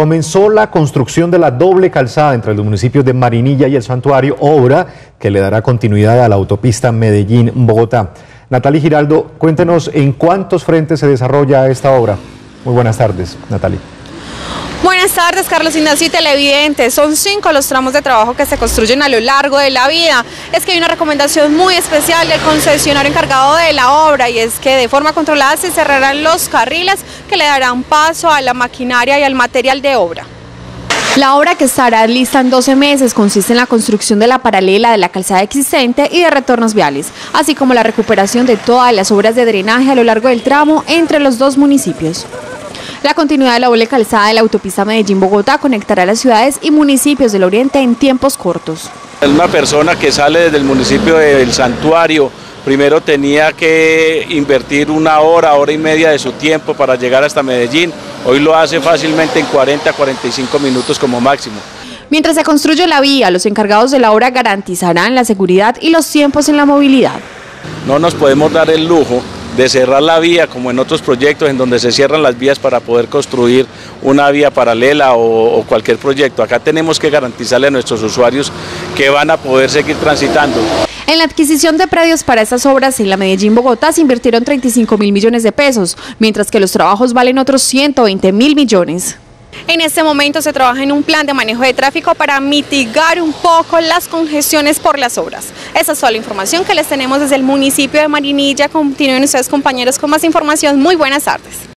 Comenzó la construcción de la doble calzada entre los municipios de Marinilla y El Santuario, obra que le dará continuidad a la autopista Medellín-Bogotá. Natalie Giraldo, cuéntenos en cuántos frentes se desarrolla esta obra. Muy buenas tardes, Natalie. Buenas tardes, Carlos Ignacio y televidentes. Son 5 los tramos de trabajo que se construyen a lo largo de la vía. Es que hay una recomendación muy especial del concesionario encargado de la obra, y es que de forma controlada se cerrarán los carriles que le darán paso a la maquinaria y al material de obra. La obra, que estará lista en 12 meses, consiste en la construcción de la paralela de la calzada existente y de retornos viales, así como la recuperación de todas las obras de drenaje a lo largo del tramo entre los dos municipios. La continuidad de la doble calzada de la autopista Medellín-Bogotá conectará las ciudades y municipios del oriente en tiempos cortos. Una persona que sale desde el municipio de El Santuario, primero tenía que invertir una hora y media de su tiempo para llegar hasta Medellín. Hoy lo hace fácilmente en 40 a 45 minutos como máximo. Mientras se construye la vía, los encargados de la obra garantizarán la seguridad y los tiempos en la movilidad. No nos podemos dar el lujo de cerrar la vía como en otros proyectos en donde se cierran las vías para poder construir una vía paralela o cualquier proyecto. Acá tenemos que garantizarle a nuestros usuarios que van a poder seguir transitando. En la adquisición de predios para estas obras en la Medellín-Bogotá se invirtieron 35.000 millones de pesos, mientras que los trabajos valen otros 120.000 millones. En este momento se trabaja en un plan de manejo de tráfico para mitigar un poco las congestiones por las obras. Esa es toda la información que les tenemos desde el municipio de Marinilla. Continúen ustedes, compañeros, con más información. Muy buenas tardes.